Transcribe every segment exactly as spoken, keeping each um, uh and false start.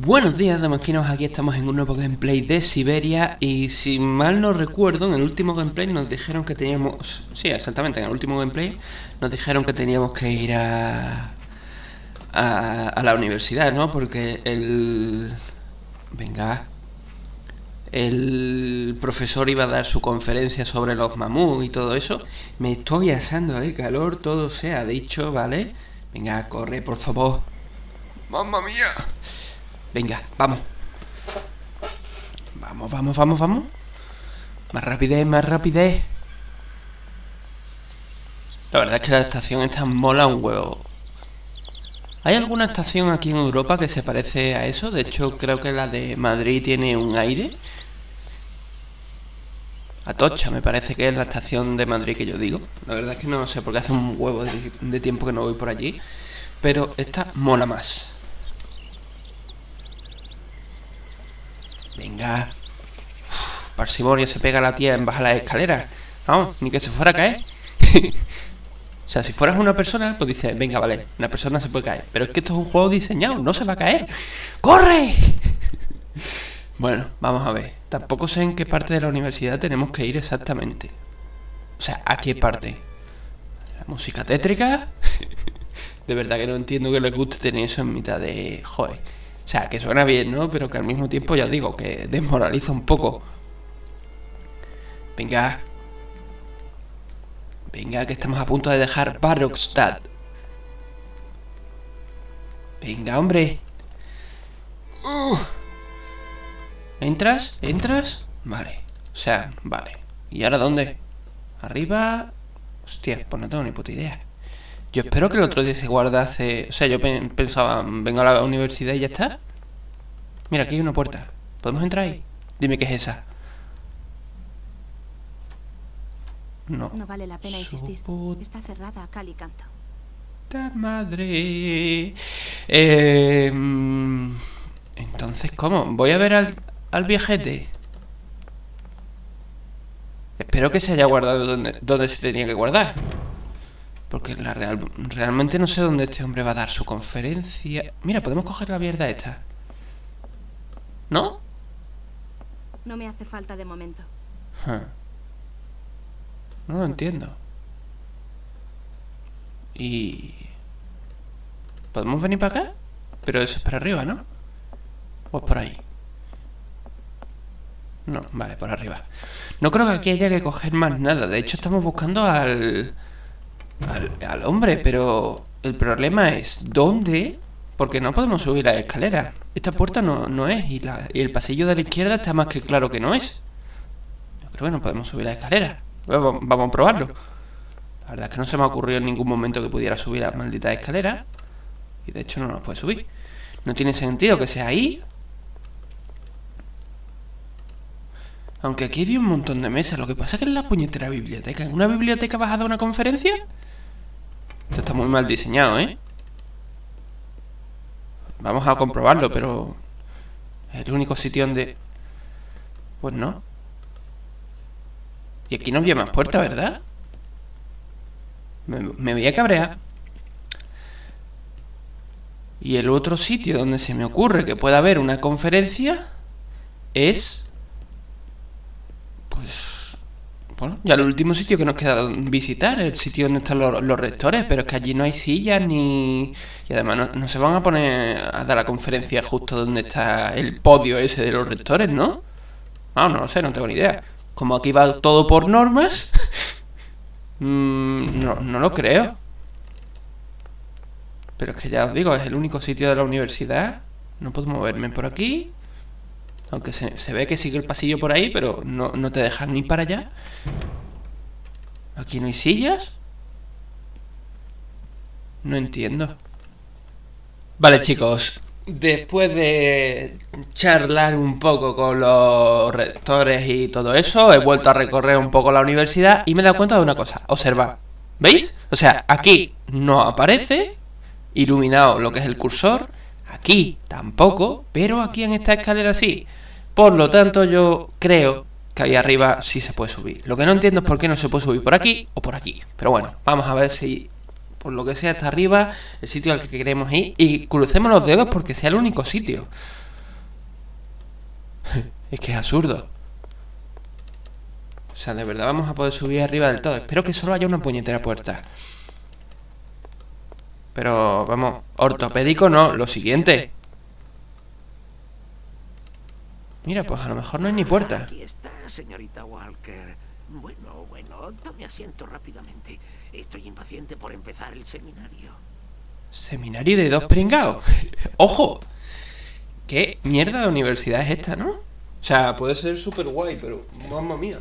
Buenos días, damasquinos, aquí estamos en un nuevo gameplay de Siberia. Y si mal no recuerdo, en el último gameplay nos dijeron que teníamos... Sí, exactamente, en el último gameplay nos dijeron que teníamos que ir a... A, a la universidad, ¿no? Porque el... Venga... El profesor iba a dar su conferencia sobre los mamuts y todo eso. Me estoy asando de calor, todo se ha dicho, ¿vale? Venga, corre, por favor. ¡Mamma mía! Venga, vamos. Vamos, vamos, vamos, vamos. Más rapidez, más rapidez. La verdad es que la estación esta mola un huevo. ¿Hay alguna estación aquí en Europa que se parece a eso? De hecho, creo que la de Madrid tiene un aire. Atocha, me parece que es la estación de Madrid que yo digo. La verdad es que no sé, porque hace un huevo de, de tiempo que no voy por allí. Pero esta mola más. Venga. Uf, parsimonia, se pega la tía en bajar las escaleras. Vamos, ni que se fuera a caer. O sea, si fueras una persona, pues dices, venga, vale, una persona se puede caer. Pero es que esto es un juego diseñado, no se va a caer. ¡Corre! Bueno, vamos a ver. Tampoco sé en qué parte de la universidad tenemos que ir exactamente. O sea, ¿a qué parte? ¿La música tétrica? De verdad que no entiendo que les guste tener eso en mitad de... Joder. O sea, que suena bien, ¿no? Pero que al mismo tiempo, ya os digo, que desmoraliza un poco. Venga. Venga, que estamos a punto de dejar Barrokstad. Venga, hombre. Uh. ¿Entras? ¿Entras? Vale. O sea, vale. ¿Y ahora dónde? ¿Arriba? Hostia, pues no tengo ni puta idea. Yo espero que el otro día se guardase... O sea, yo pe pensaba, vengo a la universidad y ya está. Mira, aquí hay una puerta. ¿Podemos entrar ahí? Dime qué es esa. No. No vale la pena insistir. Está cerrada a cal y canto. ¡Ta madre! Eh, entonces, ¿cómo? Voy a ver al, al viejete. Espero que se haya guardado donde, donde se tenía que guardar. Porque la real, realmente no sé dónde este hombre va a dar su conferencia. Mira, podemos coger la mierda esta. ¿No? No me hace falta de momento. Huh. No lo entiendo. Y... ¿podemos venir para acá? Pero eso es para arriba, ¿no? ¿O es por ahí? No, vale, por arriba. No creo que aquí haya que coger más nada. De hecho, estamos buscando al... Al, al hombre, pero el problema es ¿dónde? Porque no podemos subir la escalera. Esta puerta no, no es y, la, y el pasillo de la izquierda está más que claro que no es. Yo creo que no podemos subir la escalera. Vamos, vamos a probarlo. La verdad es que no se me ha ocurrido en ningún momento que pudiera subir la maldita escalera. Y de hecho no nos puede subir. No tiene sentido que sea ahí. Aunque aquí hay un montón de mesas. Lo que pasa es que es la puñetera biblioteca. ¿En una biblioteca vas a dar una conferencia? Esto está muy mal diseñado, ¿eh? Vamos a comprobarlo, pero... es el único sitio donde... Pues no. Y aquí no había más puerta, ¿verdad? Me, me voy a cabrear. Y el otro sitio donde se me ocurre que pueda haber una conferencia... es... Pues... Bueno, ya el último sitio que nos queda visitar, el sitio donde están los, los rectores, pero es que allí no hay sillas ni... Y además no, no se van a poner a dar la conferencia justo donde está el podio ese de los rectores, ¿no? No, no lo sé, no tengo ni idea. Como aquí va todo por normas, mmm, no, no lo creo. Pero es que ya os digo, es el único sitio de la universidad. No puedo moverme por aquí. Aunque se, se ve que sigue el pasillo por ahí, pero no, no te dejan ni para allá. ¿Aquí no hay sillas? No entiendo. Vale, chicos. Después de charlar un poco con los rectores y todo eso, he vuelto a recorrer un poco la universidad y me he dado cuenta de una cosa. Observad. ¿Veis? O sea, aquí no aparece iluminado lo que es el cursor. Aquí tampoco, pero aquí en esta escalera sí. Por lo tanto, yo creo que ahí arriba sí se puede subir. Lo que no entiendo es por qué no se puede subir por aquí o por aquí. Pero bueno, vamos a ver si por lo que sea está arriba el sitio al que queremos ir. Y crucemos los dedos porque sea el único sitio. Es que es absurdo. O sea, de verdad vamos a poder subir arriba del todo. Espero que solo haya una puñetera puerta. Pero, vamos, ortopédico no, lo siguiente. Mira, pues a lo mejor no hay ni puerta. Aquí está, señorita Walker. Bueno, bueno, tome asiento rápidamente. Estoy impaciente por empezar el seminario. Seminario de dos pringaos. ¡Ojo! ¿Qué mierda de universidad es esta, no? O sea, puede ser súper guay, pero mamma mía.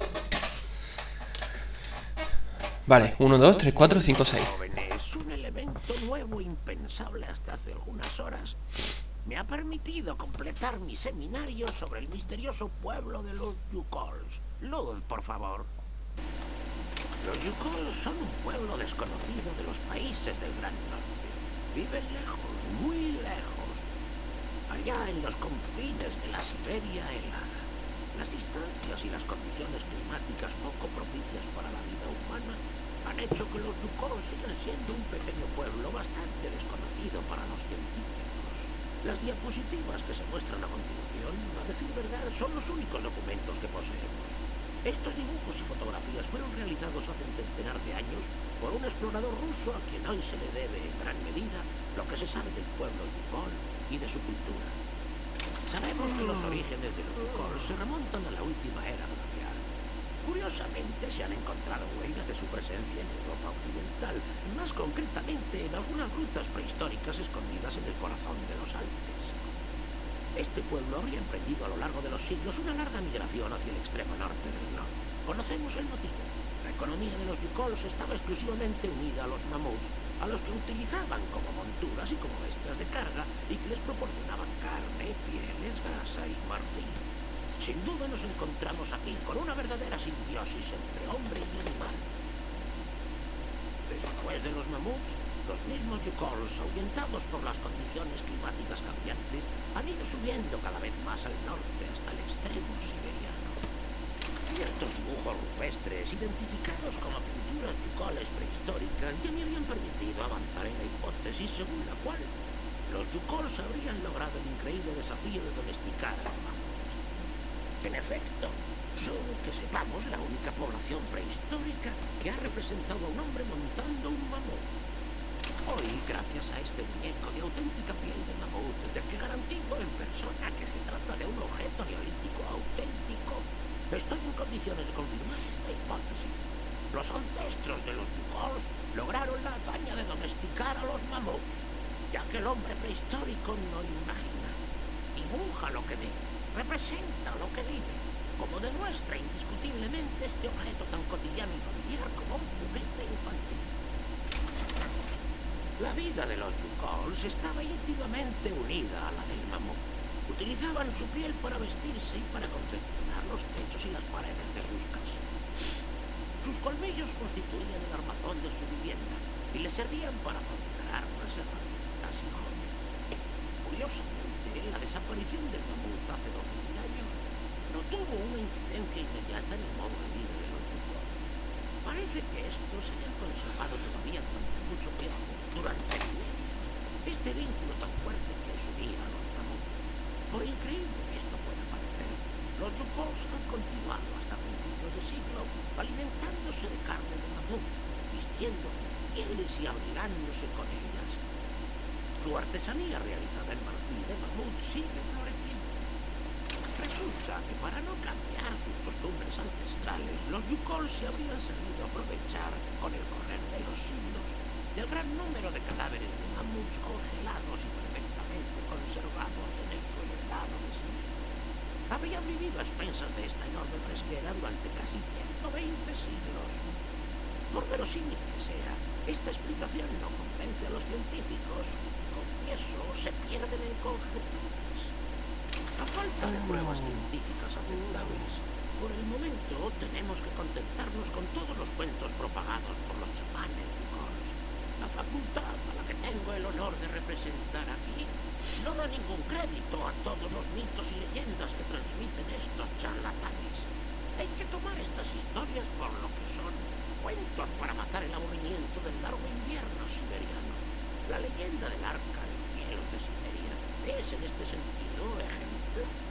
Vale, uno, dos, tres, cuatro, cinco, seis. Jóvenes, un elemento nuevo impensable hasta hace algunas horas. Me ha permitido completar mi seminario sobre el misterioso pueblo de los Yukols. Luz, por favor. Los Yukols son un pueblo desconocido de los países del Gran Norte. Viven lejos, muy lejos. Allá en los confines de la Siberia helada. Las distancias y las condiciones climáticas poco propicias para la vida humana han hecho que los Yukols sigan siendo un pequeño pueblo bastante desconocido para los científicos. Las diapositivas que se muestran a continuación, a decir verdad, son los únicos documentos que poseemos. Estos dibujos y fotografías fueron realizados hace un centenar de años por un explorador ruso a quien hoy se le debe en gran medida lo que se sabe del pueblo Yukol y de su cultura. Sabemos que los orígenes de los Yukol se remontan a la última era glacial. Curiosamente, se han encontrado huellas de su presencia en Europa occidental, más concretamente en algunas grutas prehistóricas escondidas en el corazón de los Alpes. Este pueblo habría emprendido a lo largo de los siglos una larga migración hacia el extremo norte del globo. Conocemos el motivo. La economía de los Yukols estaba exclusivamente unida a los mamuts, a los que utilizaban como monturas y como bestias de carga y que les proporcionaban carne, pieles, grasa y marfil. Sin duda nos encontramos aquí con una verdadera simbiosis entre hombre y animal. Después de los mamuts, los mismos Yukols, ahuyentados por las condiciones climáticas cambiantes, han ido subiendo cada vez más al norte hasta el extremo siberiano. Ciertos dibujos rupestres, identificados como pinturas Yukoles prehistóricas, ya me habían permitido avanzar en la hipótesis según la cual los Yukols habrían logrado el increíble desafío de domesticar a los mamuts. En efecto, son, que sepamos, la única población prehistórica que ha representado a un hombre montando un mamut. Hoy, gracias a este muñeco de auténtica piel de mamut, del que garantizo en persona que se trata de un objeto neolítico auténtico, estoy en condiciones de confirmar esta hipótesis. Los ancestros de los Yukols lograron la hazaña de domesticar a los mamuts, ya que el hombre prehistórico no imagina, dibuja lo que ve, representa lo que vive, como demuestra indiscutiblemente este objeto tan cotidiano y familiar como un juguete infantil. La vida de los Yukols estaba íntimamente unida a la del mamut. Utilizaban su piel para vestirse y para confeccionar los techos y las paredes de sus casas. Sus colmillos constituían el armazón de su vivienda y le servían para fabricar armas, herramientas y joyas. Curiosamente, la desaparición del mamut hace doce mil años no tuvo una incidencia inmediata en el modo de vida de los Yukols. Parece que estos se hayan conservado todavía durante mucho tiempo, durante milenios, este vínculo tan fuerte que les unía a los mamuts. Por increíble que esto pueda parecer, los Yukols han continuado hasta principios de siglo alimentándose de carne de mamut, vistiendo sus pieles y abrigándose con ellas. Su artesanía realizada en marfil de mamut sigue floreciendo. Resulta que para no cambiar sus costumbres ancestrales, los Yukols se habrían sabido aprovechar, con el correr de los siglos, del gran número de cadáveres de mamuts congelados y perfectamente conservados en el suelo helado de Siberia. Habrían vivido a expensas de esta enorme fresquera durante casi ciento veinte siglos. Por verosímil que sea, esta explicación no convence a los científicos que, confieso, se pierden en conjeturas. A falta de pruebas científicas aceptables, por el momento tenemos que contentarnos con todos los cuentos propagados por los chamanes Yukols. La facultad a la que tengo el honor de representar aquí no da ningún crédito a todos los mitos y leyendas que transmiten estos charlatanes. Hay que tomar estas historias por lo que son, cuentos para matar el aburrimiento del largo invierno siberiano. La leyenda del arca de los hielos de Siberia es en este sentido ejemplar.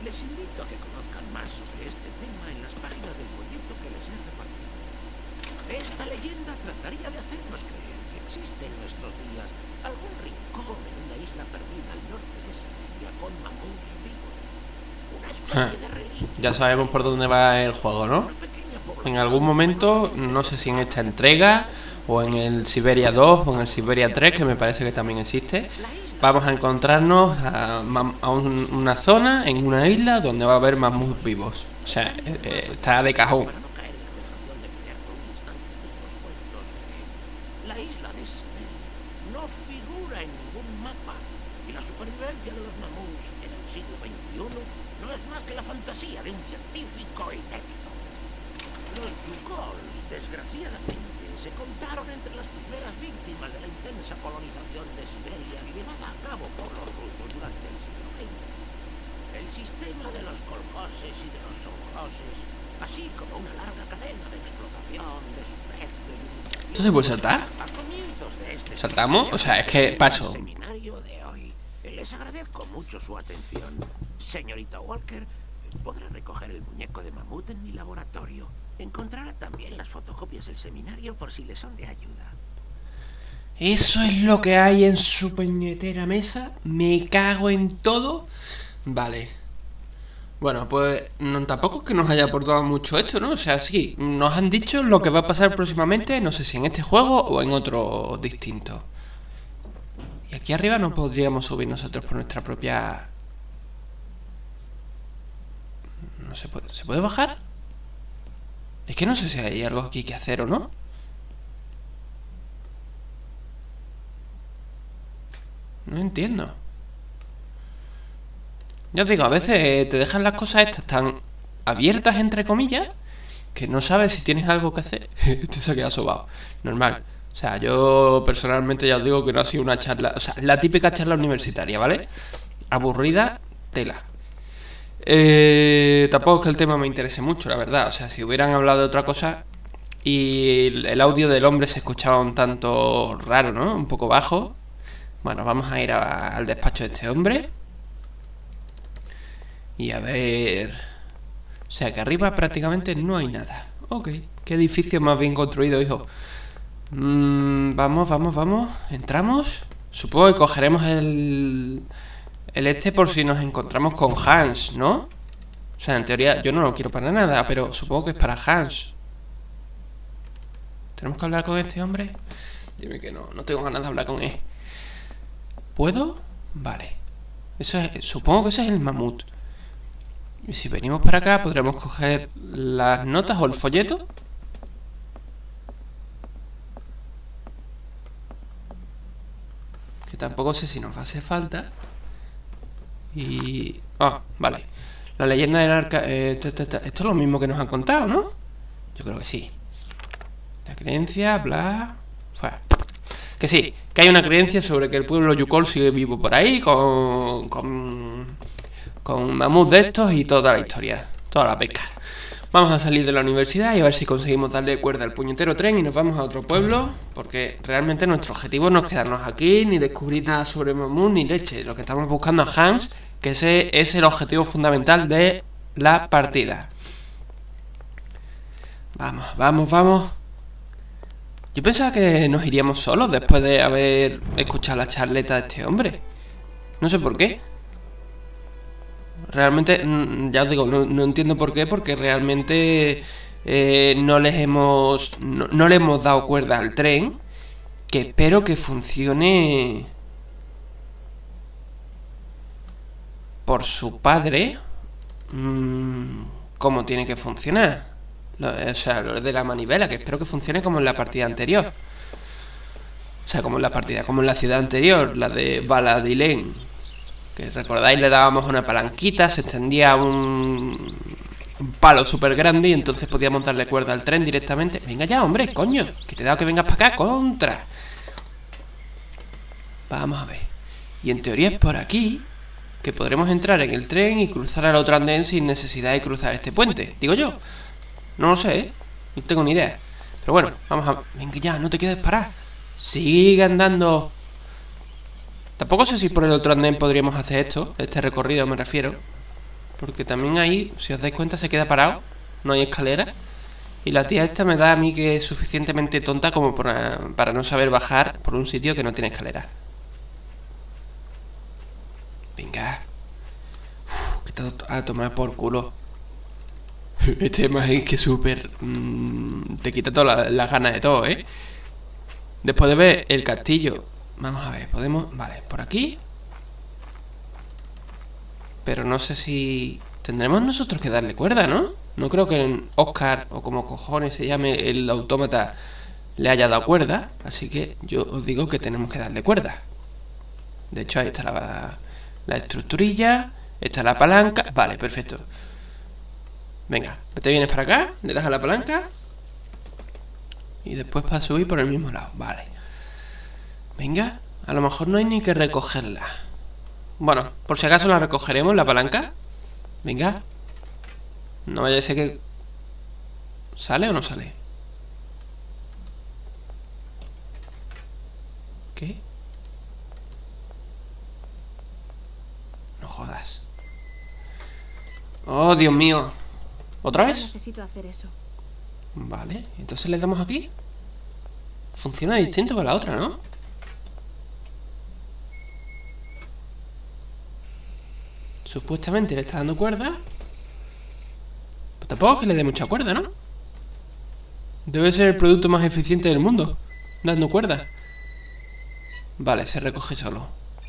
Les invito a que conozcan más sobre este tema en las páginas del folleto que les he repartido. Esta leyenda trataría de hacernos creer que existe en nuestros días algún rincón en una isla perdida al norte de Siberia con mamuts vivos. Una especie de reliquia. Ya sabemos por dónde va el juego, ¿no? En algún momento, no sé si en esta entrega o en el Siberia dos o en el Siberia tres, que me parece que también existe, vamos a encontrarnos a, a un, una zona en una isla donde va a haber mamuts vivos. O sea, eh, eh, está de cajón. La isla de Siberia no figura en ningún mapa y la supervivencia de los mamuts en el siglo veintiuno no es más que la fantasía de un científico inepto. Los yugols, desgraciadamente, se contaron entre las primeras víctimas de la intensa colonización de Siberia llevada a cabo por los rusos durante el siglo veinte. El sistema de los kolhoses y de los sovjoses, así como una larga cadena de explotación, desprecio y humillación. ¿Esto se puede saltar? A comienzos de este ¿Saltamos? O sea, es que paso. seminario de hoy. Les agradezco mucho su atención. Señorita Walker, podrá recoger el muñeco de mamut en mi laboratorio. Encontrará también las fotocopias del seminario por si le son de ayuda. ¿Eso es lo que hay en su puñetera mesa? Me cago en todo. Vale. Bueno, pues no, tampoco es que nos haya aportado mucho esto, ¿no? O sea, sí, nos han dicho lo que va a pasar próximamente, no sé si en este juego o en otro distinto. Y aquí arriba no podríamos subir nosotros por nuestra propia... No se puede... ¿Se puede bajar? Es que no sé si hay algo aquí que hacer o no. No entiendo. Ya os digo, a veces te dejan las cosas estas tan abiertas, entre comillas, que no sabes si tienes algo que hacer. Este se ha quedado sobado. Normal. O sea, yo personalmente ya os digo que no ha sido una charla... O sea, la típica charla universitaria, ¿vale? Aburrida, tela. Eh, tampoco es que el tema me interese mucho, la verdad. O sea, si hubieran hablado de otra cosa y el audio del hombre se escuchaba un tanto raro, ¿no? Un poco bajo. Bueno, vamos a ir a, al despacho de este hombre. Y a ver... O sea, que arriba prácticamente no hay nada. Ok, qué edificio más bien construido, hijo. Mm, vamos, vamos, vamos. Entramos. Supongo que cogeremos el... El este por si nos encontramos con Hans, ¿no? O sea, en teoría yo no lo quiero para nada, pero supongo que es para Hans. ¿Tenemos que hablar con este hombre? Dime que no, no tengo ganas de hablar con él. ¿Puedo? Vale. Eso es, supongo que ese es el mamut. Y si venimos para acá podremos coger las notas o el folleto. Que tampoco sé si nos va a hacer falta. Y... Ah, vale. La leyenda del arca... Eh, ta, ta, ta. Esto es lo mismo que nos han contado, ¿no? Yo creo que sí. La creencia, bla... Fuera. Que sí, que hay una creencia sobre que el pueblo yukol sigue vivo por ahí, con... Con... Con mamut de estos y toda la historia. Toda la pesca. Vamos a salir de la universidad y a ver si conseguimos darle cuerda al puñetero tren y nos vamos a otro pueblo, porque realmente nuestro objetivo no es quedarnos aquí, ni descubrir nada sobre mamut, ni leche. Lo que estamos buscando es Hans, que ese es el objetivo fundamental de la partida. Vamos, vamos, vamos. Yo pensaba que nos iríamos solos después de haber escuchado la charleta de este hombre. No sé por qué. Realmente, ya os digo, no, no entiendo por qué, porque realmente eh, no les hemos no, no le hemos dado cuerda al tren, que espero que funcione por su padre, mmm, como tiene que funcionar. Lo, o sea, lo de la manivela, que espero que funcione como en la partida anterior. O sea, como en la partida, como en la ciudad anterior, la de Baladilén. Que recordáis, le dábamos una palanquita, se extendía un, un palo súper grande y entonces podíamos darle cuerda al tren directamente. Venga ya, hombre, coño, que te he dado que vengas para acá, contra. Vamos a ver. Y en teoría es por aquí que podremos entrar en el tren y cruzar al otro andén sin necesidad de cruzar este puente. Digo yo. No lo sé, ¿eh? No tengo ni idea. Pero bueno, vamos a... Venga ya, no te quedes parado. Sigue andando. Tampoco sé si por el otro andén podríamos hacer esto, este recorrido me refiero. Porque también ahí, si os dais cuenta, se queda parado. No hay escalera. Y la tía esta me da a mí que es suficientemente tonta como para, para no saber bajar por un sitio que no tiene escalera. Venga. Uf, que está a tomar por culo. Este más es que súper... Mmm, te quita todas las la ganas de todo, ¿eh? Después de ver el castillo. Vamos a ver, podemos... Vale, por aquí. Pero no sé si... Tendremos nosotros que darle cuerda, ¿no? No creo que en Oscar, o como cojones se llame el autómata, le haya dado cuerda. Así que yo os digo que tenemos que darle cuerda. De hecho, ahí está la, la estructurilla. Está la palanca. Vale, perfecto. Venga, te vienes para acá, le das a la palanca. Y después para subir por el mismo lado. Vale. Venga, a lo mejor no hay ni que recogerla. Bueno, por si acaso la recogeremos, la palanca. Venga. No vaya a ser que... ¿Sale o no sale? ¿Qué? No jodas. Oh, Dios mío. ¿Otra vez? Necesito hacer eso. Vale, entonces le damos aquí. Funciona distinto que la otra, ¿no? Supuestamente le está dando cuerda. Pues tampoco es que le dé mucha cuerda, ¿no? Debe ser el producto más eficiente del mundo, dando cuerda. Vale, se recoge solo.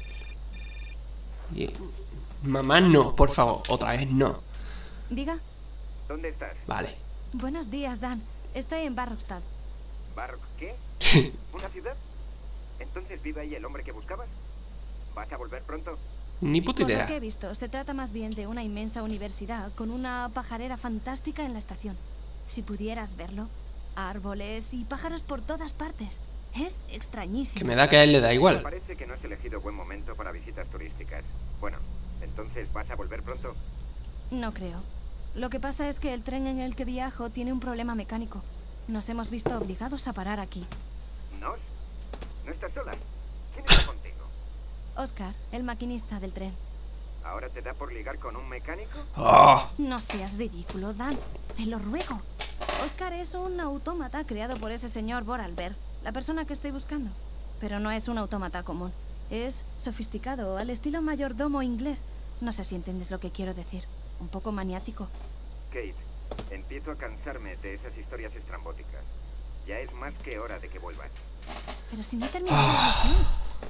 Y... Mamá, no, por favor, otra vez no. Diga. ¿Dónde estás? Vale. Buenos días, Dan. Estoy en Barrockstad. ¿Barrock qué? ¿Una ciudad? ¿Entonces vive ahí el hombre que buscabas? ¿Vas a volver pronto? Ni puta Por lo idea. que he visto, se trata más bien de una inmensa universidad con una pajarera fantástica en la estación. Si pudieras verlo. Árboles y pájaros por todas partes. Es extrañísimo. Que me da que a él le da igual. Parece que no has elegido buen momento para visitas turísticas. Bueno, entonces ¿vas a volver pronto? No creo. Lo que pasa es que el tren en el que viajo tiene un problema mecánico. Nos hemos visto obligados a parar aquí. ¿Nos? ¿No estás sola? ¿Quién está contigo? Oscar, el maquinista del tren. ¿Ahora te da por ligar con un mecánico? Oh. No seas ridículo, Dan. Te lo ruego. Oscar es un autómata creado por ese señor Vorarlberg, la persona que estoy buscando. Pero no es un autómata común. Es sofisticado, al estilo mayordomo inglés. No sé si entiendes lo que quiero decir. Un poco maniático. Kate, empiezo a cansarme de esas historias estrambóticas. Ya es más que hora de que vuelvas. Pero si no he terminado la misión.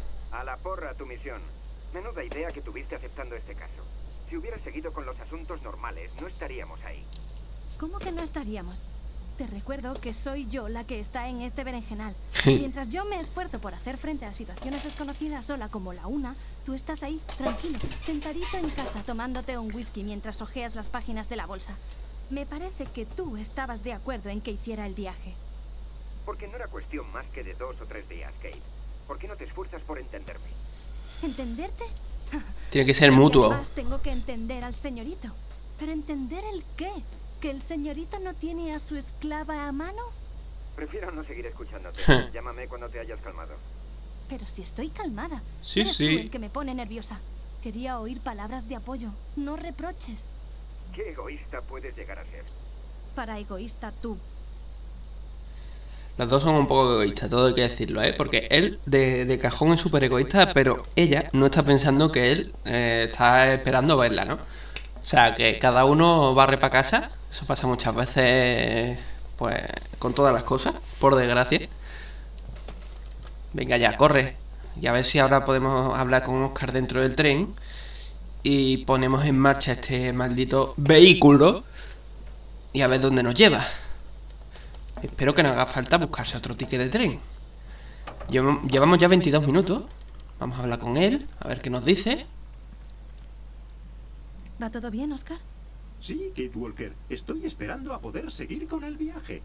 A la porra tu misión. Menuda idea que tuviste aceptando este caso. Si hubieras seguido con los asuntos normales, no estaríamos ahí. ¿Cómo que no estaríamos? Te recuerdo que soy yo la que está en este berenjenal. Mientras yo me esfuerzo por hacer frente a situaciones desconocidas sola como la una, tú estás ahí, tranquilo, sentadito en casa, tomándote un whisky mientras hojeas las páginas de la bolsa. Me parece que tú estabas de acuerdo en que hiciera el viaje. Porque no era cuestión más que de dos o tres días, Kate. ¿Por qué no te esfuerzas por entenderme? ¿Entenderte? Tiene que ser Y mutuo. además tengo que entender al señorito. ¿Pero entender el qué? ¿Que el señorito no tiene a su esclava a mano? Prefiero no seguir escuchándote. Llámame cuando te hayas calmado. Pero si estoy calmada. Sí, Eres sí. tú el que me pone nerviosa. Quería oír palabras de apoyo, no reproches. ¿Qué egoísta puedes llegar a ser? Para egoísta tú. Los dos son un poco egoístas, todo hay que decirlo, ¿eh? Porque él de, de cajón es súper egoísta, pero ella no está pensando que él eh, está esperando verla, ¿no? O sea, que cada uno barre para casa. Eso pasa muchas veces, pues, con todas las cosas, por desgracia. Venga ya, corre. Y a ver si ahora podemos hablar con Oscar dentro del tren y ponemos en marcha este maldito vehículo y a ver dónde nos lleva. Espero que no haga falta buscarse otro ticket de tren. Llevamos ya veintidós minutos. Vamos a hablar con él, a ver qué nos dice. ¿Va todo bien, Oscar? Sí, Kate Walker. Estoy esperando a poder seguir con el viaje.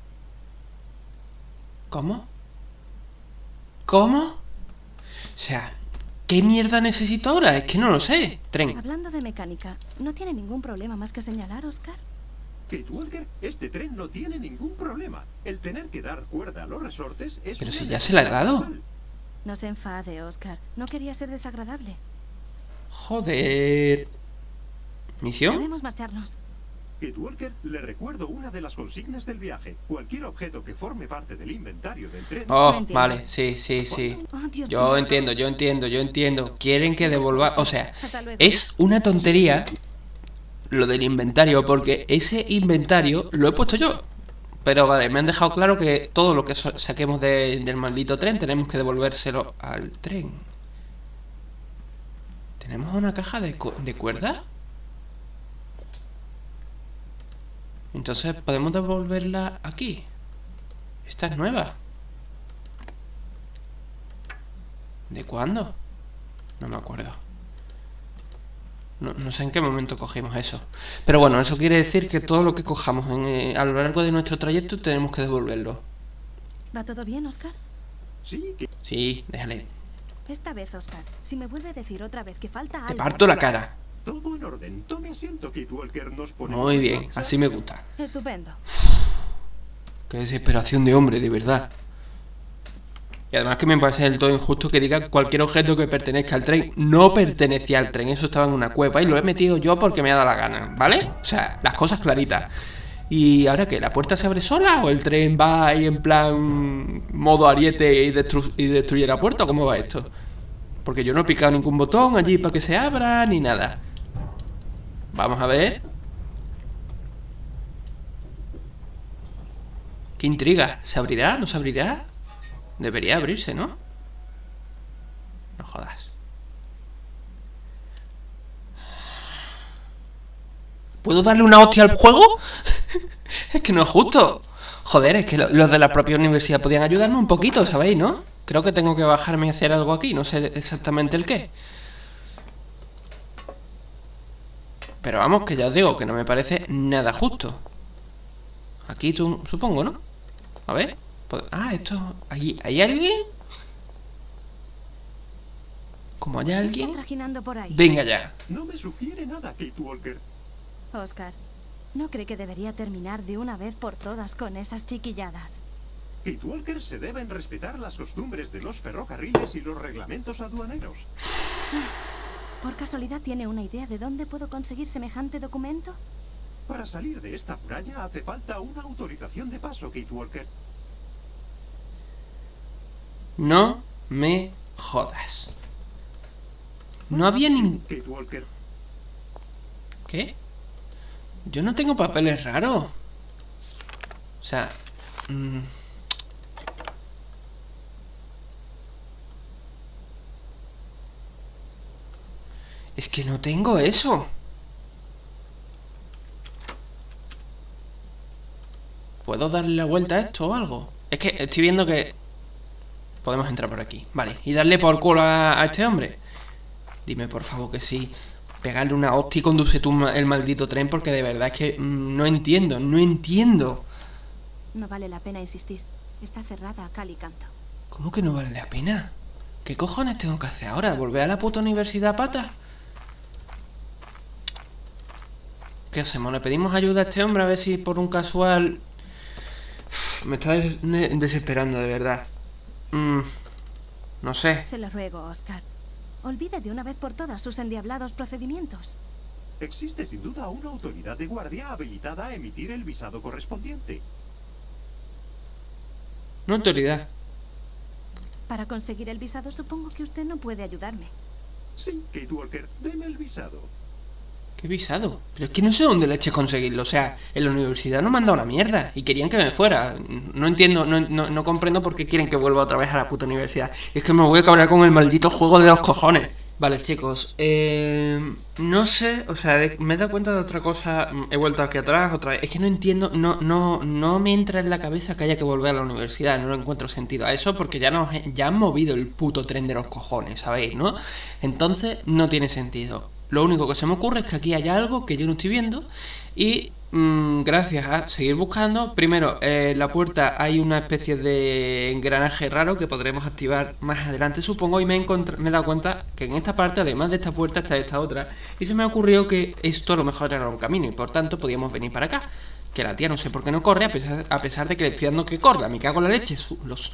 ¿Cómo? ¿Cómo? O sea, ¿qué mierda necesito ahora? Es que no lo sé. Tren. Hablando de mecánica, ¿no tiene ningún problema más que señalar, Oscar? Kate Walker, este tren no tiene ningún problema. El tener que dar cuerda a los resortes es... Pero una si ya se la he dado. normal. No se enfade, Oscar. No quería ser desagradable. Joder. ¿Misión? Podemos marcharnos. Kate Walker, le recuerdo una de las consignas del viaje. Cualquier objeto que forme parte del inventario del tren... Oh, No entiendo. vale, sí, sí, sí. Oh, Dios Yo mío. entiendo, yo entiendo, yo entiendo. Quieren que devolva... O sea, Hasta luego. es una tontería lo del inventario, porque ese inventario lo he puesto yo. Pero vale, me han dejado claro que todo lo que so- saquemos de- del maldito tren tenemos que devolvérselo al tren. ¿Tenemos una caja de, cu- de cuerda? Entonces, ¿podemos devolverla aquí? Esta es nueva. ¿De cuándo? No me acuerdo. No, no sé en qué momento cogimos eso. Pero bueno, eso quiere decir que todo lo que cojamos en, eh, a lo largo de nuestro trayecto tenemos que devolverlo. ¿Va todo bien, Oscar? Sí, que... Sí, déjale. Esta vez, Oscar, si me vuelve a decir otra vez que falta algo... Te parto la cara. Todo en orden. Tome asiento, Kate Walker. Nos ponemos Muy en bien, marcha. así me gusta. Estupendo. Qué desesperación de hombre, de verdad. Y además que me parece del todo injusto que diga cualquier objeto que pertenezca al tren. No pertenecía al tren, eso estaba en una cueva y lo he metido yo porque me ha dado la gana, ¿vale? O sea, las cosas claritas. ¿Y ahora qué? ¿La puerta se abre sola o el tren va ahí en plan modo ariete y, destru y destruye la puerta? ¿O cómo va esto? Porque yo no he picado ningún botón allí para que se abra ni nada. Vamos a ver. Qué intriga. ¿Se abrirá? ¿No se abrirá? Debería abrirse, ¿no? No jodas. ¿Puedo darle una hostia al juego? Es que no es justo. Joder, es que lo- los de la propia universidad podían ayudarme un poquito, ¿sabéis, no? Creo que tengo que bajarme y hacer algo aquí. No sé exactamente el qué. Pero vamos, que ya os digo que no me parece nada justo. Aquí tú, supongo, ¿no? A ver. Pues- ah, esto... ¿Hay, ¿hay alguien? Como haya ¿Qué alguien... está trajinando por ahí? Venga ya. No me sugiere nada, Kate Walker. Oscar, ¿no cree que debería terminar de una vez por todas con esas chiquilladas? Kate Walker, se deben respetar las costumbres de los ferrocarriles y los reglamentos aduaneros. ¿Por casualidad tiene una idea de dónde puedo conseguir semejante documento? Para salir de esta muralla hace falta una autorización de paso, Kate Walker. No me jodas. No había Sí, ni... Kate Walker. ¿Qué? Yo no tengo papeles raros. O sea... mm, es que no tengo eso. ¿Puedo darle la vuelta a esto o algo? Es que estoy viendo que... Podemos entrar por aquí. Vale, y darle por culo a, a este hombre. Dime por favor que sí. Pegarle una hostia y conduce tú ma- el maldito tren porque de verdad es que mm, no entiendo, no entiendo. No vale la pena insistir. Está cerrada a cal y canto. ¿Cómo que no vale la pena? ¿Qué cojones tengo que hacer ahora? ¿Volver a la puta universidad, pata? ¿Qué hacemos? ¿Le pedimos ayuda a este hombre a ver si por un casual... Uf, me está des- ne- desesperando, de verdad. Mm, no sé. Se lo ruego, Oscar. Olvide de una vez por todas sus endiablados procedimientos. Existe sin duda una autoridad de guardia habilitada a emitir el visado correspondiente. No autoridad. Para conseguir el visado supongo que usted no puede ayudarme. Sí, Kate Walker, deme el visado. ¿Qué visado? Pero es que no sé dónde leche conseguirlo. O sea, en la universidad no me han dado la mierda y querían que me fuera. No entiendo, no, no, no comprendo por qué quieren que vuelva otra vez a la puta universidad. Es que me voy a cabrear con el maldito juego de los cojones. Vale, chicos, eh, no sé, o sea, de- me he dado cuenta de otra cosa. He vuelto aquí atrás otra vez. Es que no entiendo, no, no, no me entra en la cabeza que haya que volver a la universidad. No le encuentro sentido a eso porque ya nos, ya han movido el puto tren de los cojones, ¿sabéis, no? Entonces, no tiene sentido. Lo único que se me ocurre es que aquí hay algo que yo no estoy viendo y mm, gracias a seguir buscando, primero, eh, en la puerta hay una especie de engranaje raro que podremos activar más adelante, supongo, y me he, encontr- me he dado cuenta que en esta parte, además de esta puerta, está esta otra, y se me ocurrió que esto a lo mejor era un camino y por tanto podíamos venir para acá. Que la tía no sé por qué no corre, a pesar, a pesar de que le estoy dando que corra. Me cago en la leche. Su- los...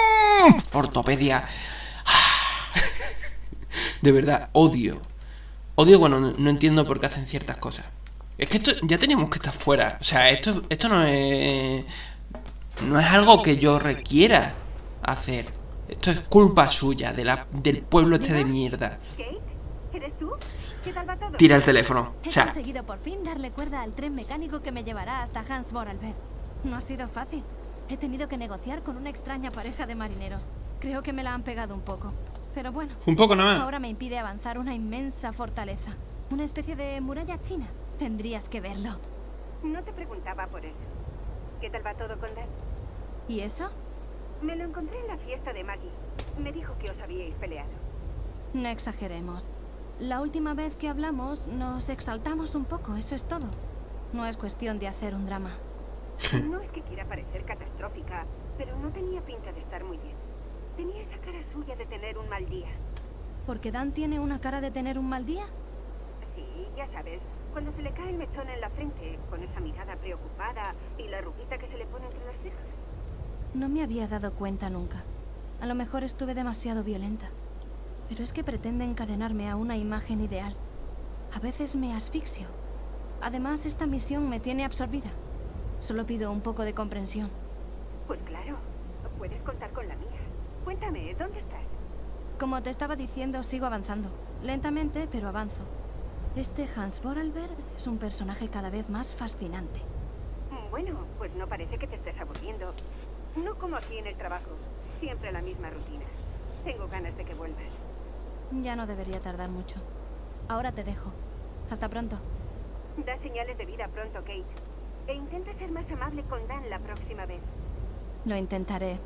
Ortopedia. De verdad, odio. Odio cuando no, no entiendo por qué hacen ciertas cosas. Es que esto ya teníamos que estar fuera. O sea, esto, esto no es... No es algo que yo requiera hacer. Esto es culpa suya, de la, del pueblo este de mierda. ¿Kate? ¿Eres tú? ¿Qué tal va todo? Tira el teléfono. He O sea, conseguido por fin darle cuerda al tren mecánico que me llevará hasta Hans Vorarlberg. No ha sido fácil. He tenido que negociar con una extraña pareja de marineros. Creo que me la han pegado un poco. Pero bueno, un poco nada más. ahora me impide avanzar una inmensa fortaleza. Una especie de muralla china. Tendrías que verlo. No te preguntaba por eso. ¿Qué tal va todo con Dan? ¿Y eso? Me lo encontré en la fiesta de Maggie. Me dijo que os habíais peleado. No exageremos. La última vez que hablamos nos exaltamos un poco, eso es todo. No es cuestión de hacer un drama. No es que quiera parecer catastrófica, pero no tenía pinta de estar muy bien. Tenía esa cara suya de tener un mal día. ¿Porque Dan tiene una cara de tener un mal día? Sí, ya sabes, cuando se le cae el mechón en la frente, con esa mirada preocupada y la ruguita que se le pone entre las cejas. No me había dado cuenta nunca. A lo mejor estuve demasiado violenta. Pero es que pretende encadenarme a una imagen ideal. A veces me asfixio. Además, esta misión me tiene absorbida. Solo pido un poco de comprensión. Pues claro, puedes contar con la mía. Cuéntame, ¿dónde estás? Como te estaba diciendo, sigo avanzando. Lentamente, pero avanzo. Este Hans Vorarlberg es un personaje cada vez más fascinante. Bueno, pues no parece que te estés aburriendo. No como aquí en el trabajo. Siempre la misma rutina. Tengo ganas de que vuelvas. Ya no debería tardar mucho. Ahora te dejo. Hasta pronto. Da señales de vida pronto, Kate. E intenta ser más amable con Dan la próxima vez. Lo intentaré.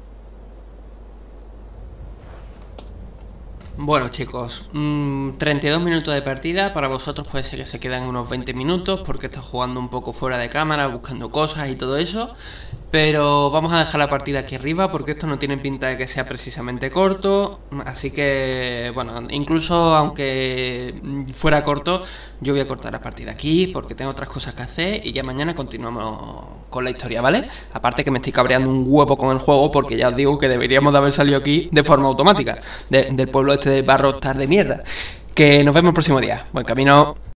Bueno, chicos, mmm, treinta y dos minutos de partida. Para vosotros puede ser que se quedan unos veinte minutos porque está jugando un poco fuera de cámara, buscando cosas y todo eso. Pero vamos a dejar la partida aquí arriba porque esto no tiene pinta de que sea precisamente corto. Así que, bueno, incluso aunque fuera corto, yo voy a cortar la partida aquí porque tengo otras cosas que hacer y ya mañana continuamos con la historia, ¿vale? Aparte que me estoy cabreando un huevo con el juego porque ya os digo que deberíamos de haber salido aquí de forma automática, de, del pueblo este de Barrothar de mierda. Que nos vemos el próximo día. Buen camino.